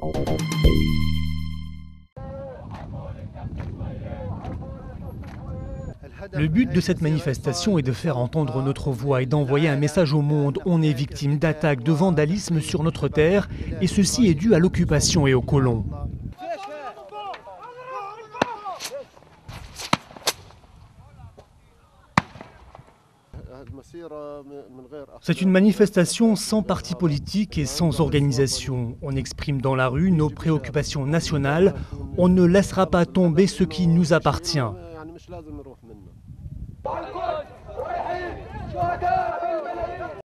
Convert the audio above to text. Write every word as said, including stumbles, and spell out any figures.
Le but de cette manifestation est de faire entendre notre voix et d'envoyer un message au monde. On est victime d'attaques, de vandalisme sur notre terre et ceci est dû à l'occupation et aux colons. C'est une manifestation sans parti politique et sans organisation. On exprime dans la rue nos préoccupations nationales. On ne laissera pas tomber ce qui nous appartient.